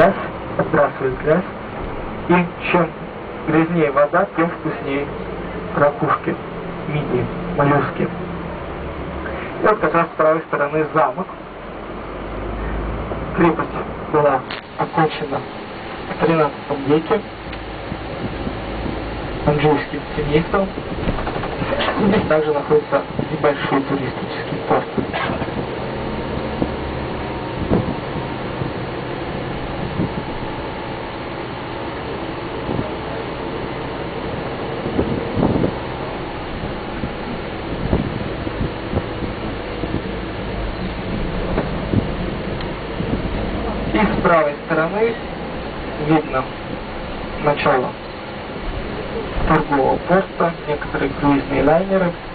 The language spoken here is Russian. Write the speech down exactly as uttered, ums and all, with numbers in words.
грязь, отбрасывает грязь. И чем грязнее вода, тем вкуснее ракушки, мидии, моллюски. И вот как раз с правой стороны замок. Крепость была окончена в тринадцатом веке маньчжурским семейством. Здесь также находится небольшой туристический порт. И с правой стороны видно начало торгового порта, некоторые круизные лайнеры.